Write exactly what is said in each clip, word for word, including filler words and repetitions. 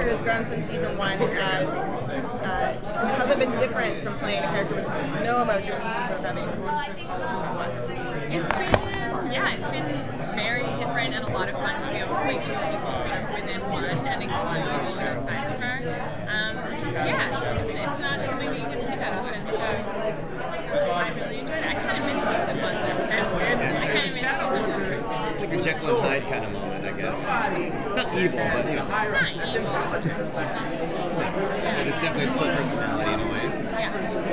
character has grown since season one. Uh, uh, has it been different from playing a character with no emotions or having? It's been, yeah, it's been very different and a lot of fun to be able to play two people sort of within one and explore all of those sides of her. Um, yeah, it's, it's not something that you get to do that often, so I really enjoyed it. I kind of missed season one though. I kind of missed season one personally. It's like a Jekyll and Hyde kind of moment, I guess. It's not evil, but you know. It's not evil. But it's definitely a split personality in a way. Yeah.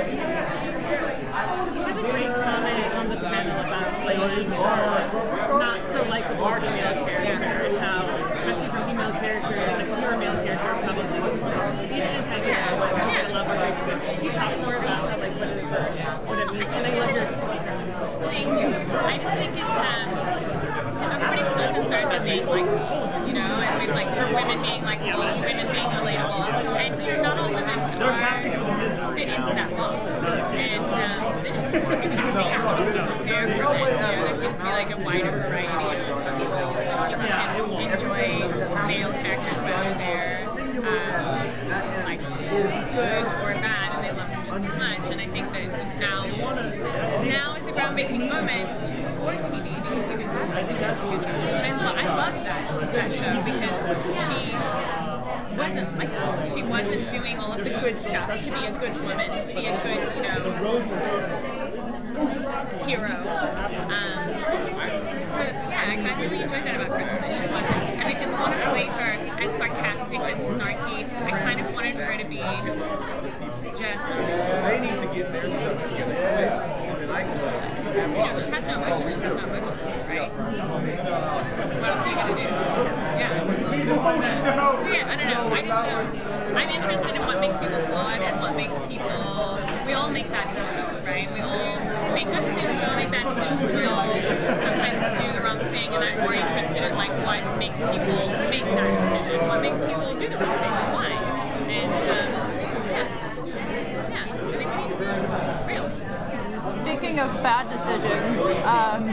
You had a great comment on the panel about playing a not so likable female character and how, especially for female characters, like if you're a male character, probably be an antagonist, like I love it. Can you talk more about how, like what it, what it means? And I love your critique. Thank you. I just think it's um, everybody's so concerned about being like, you know, and with like women being like roles, women being relatable, and you know, not all women are fit into that box, and um, there just doesn't seem to be a scene there for it. You know, there seems to be like a wider variety of people, so people can enjoy male characters whether they're um, like good or bad, and they love them just as much. And I think that now, now is a groundbreaking moment for T V because you can have like a Jessica Jones. And I, lo- I loved that that show because she wasn't likable. She wasn't doing all of the good stuff to be a good woman, to be a good, you know, hero. Um, so yeah, I, I really enjoyed that about Kristen, that she wasn't, and I didn't want to play her as sarcastic and snarky. I kind of wanted her to be just. They need to get their stuff together quick. You know, she has no emotions. She has no emotions, right? What else are you gonna do? Yeah. So yeah, I don't know. I just um, I'm interested in what makes people flawed and what makes people. We all make bad decisions, right? We all make good decisions. We all make bad decisions. We all sometimes do the wrong thing, and I'm more interested in like what makes people make that decision. What makes people do the wrong thing and why? And um, yeah, yeah. I think we need to be real. Speaking of bad decisions, um,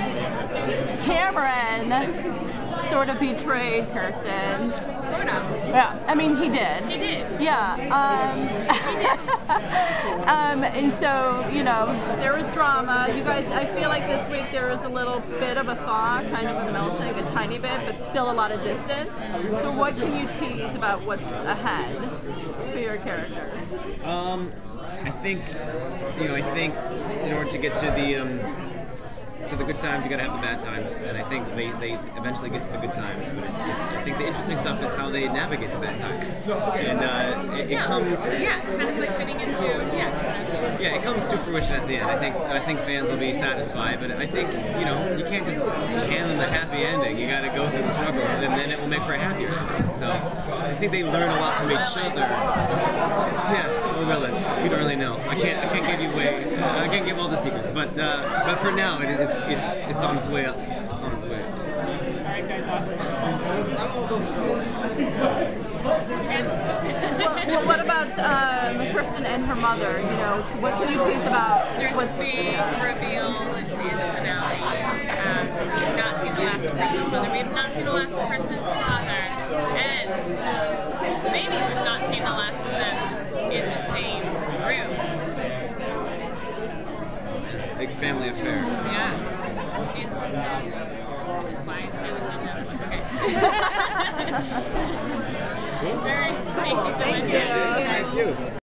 Cameron sort of betrayed Kirsten. Sort of. Yeah, I mean he did. He did. Yeah. Um, He did. um, and so, you know, there was drama. You guys, I feel like this week there was a little bit of a thaw, kind of a melting, a tiny bit, but still a lot of distance. So what can you tease about what's ahead for your characters? Um, I think, you know, I think in order to get to the um, to the good times, you gotta have the bad times, and I think they, they eventually get to the good times. But it's just, I think the interesting stuff is how they navigate the bad times, and uh, it, it Yeah. comes. Yeah, kind of like fitting into yeah. Yeah, it comes to fruition at the end. I think I think fans will be satisfied, but I think, you know, you can't just hand them the happy ending. You got to go through the struggle, and then it will make for a happier ending. So I think they learn a lot from each other. Yeah, or will it? We don't really know. I can't I can't give you away. I can't give all the secrets, but uh, but for now, it, it's it's it's on its way up. It's on its way up. All right, guys, last Well, what about um, Kristen and her mother? You know, what can you tease about There's what's a big reveal at the end of the finale. Um, we have not seen the last of Kristen's mother. We have not seen the last of Kristen's father. And maybe we've not seen the last of them in the same room. Big family affair. Yeah. It's just like, really something. Okay. Very, thank you so much. Thank you. Thank you.